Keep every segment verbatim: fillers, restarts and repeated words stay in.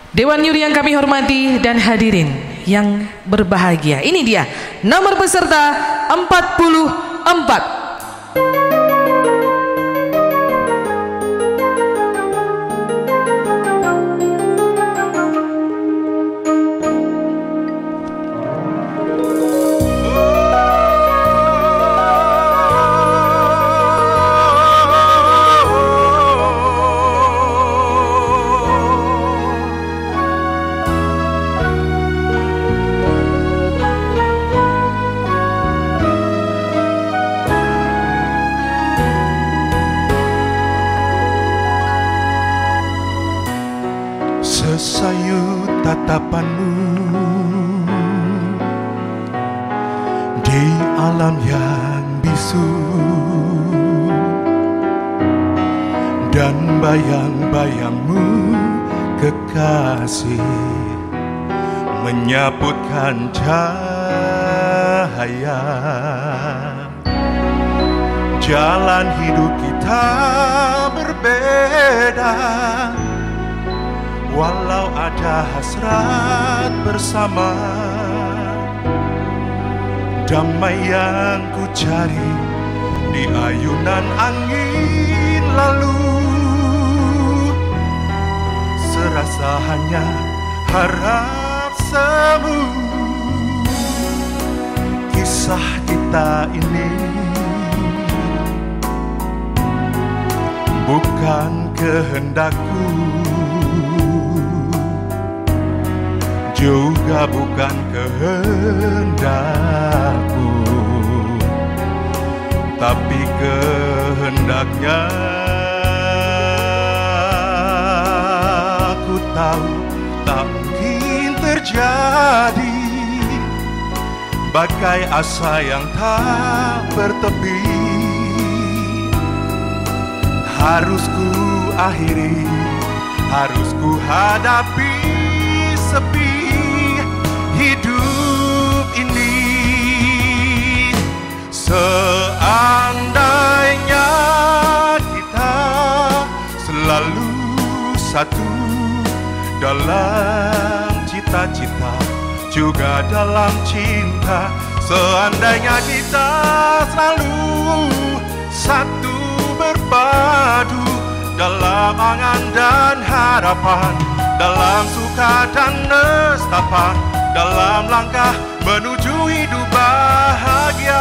Dewan Juri yang kami hormati dan hadirin yang berbahagia, ini dia nomor peserta empat puluh empat. Sesayu tatapanmu di alam yang bisu, dan bayang-bayangmu kekasih menyaputkan cahaya. Jalan hidup kita berbeda, walau ada hasrat bersama. Damai yang ku cari di ayunan angin lalu, serasa hanya harap semu. Kisah kita ini bukan kehendakku, juga bukan kehendakku, tapi kehendaknya. Ku tahu tak mungkin terjadi, bagai asa yang tak bertepi. Harus ku akhiri, harus ku hadapi sepi hidup ini. Seandainya kita selalu satu dalam cita-cita, juga dalam cinta. Seandainya kita selalu satu berpadu dalam angan dan harapan, dalam suka dan nestapa, dalam langkah menuju hidup bahagia.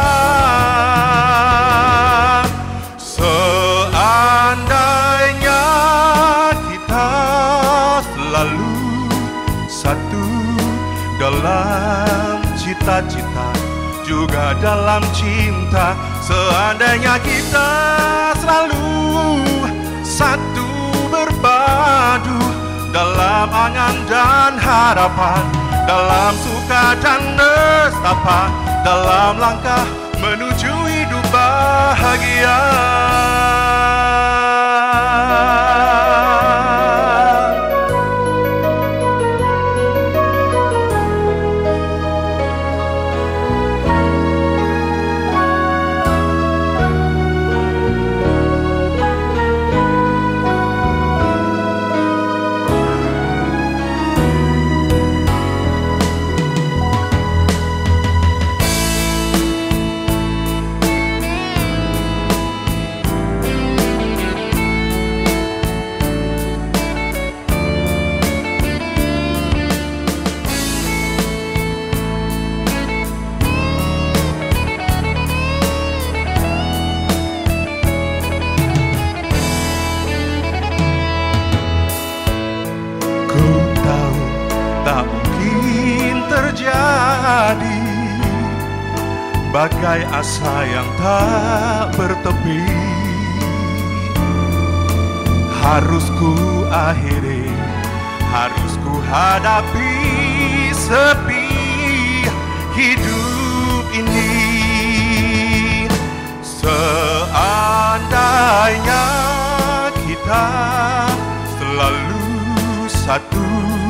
Seandainya kita selalu satu dalam cita-cita, juga dalam cinta. Seandainya kita selalu satu berpadu dalam angan dan harapan, dalam suka dan nestapa, dalam langkah menuju hidup bahagia. Tak mungkin terjadi, bagai asa yang tak bertepi. Harus ku akhiri, harus ku hadapi sepi hidup ini. Seandainya kita selalu satu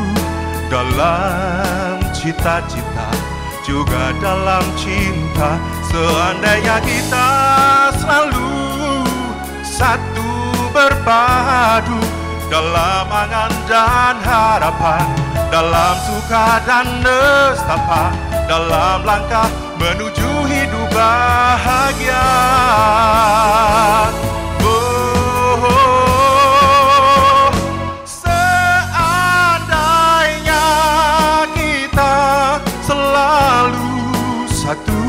dalam cita-cita, juga dalam cinta. Seandainya kita selalu satu berpadu dalam angan dan harapan, dalam suka dan nestapa, dalam langkah menuju hidup bahagia. Oh, oh, seandainya kita selalu satu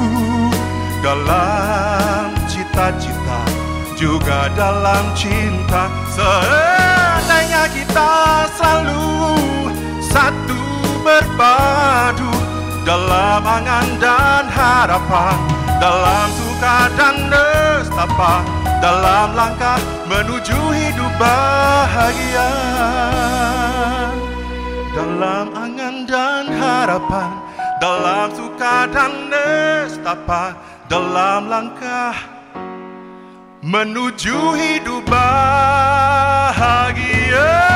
dalam cita-cita, juga dalam cinta. Seandainya kita selalu satu berpadu dalam angan dan harapan, dalam suka dan nestapa, dalam langkah menuju hidup bahagia. Dalam angan dan harapan, dalam suka dan nestapa, dalam langkah menuju hidup bahagia.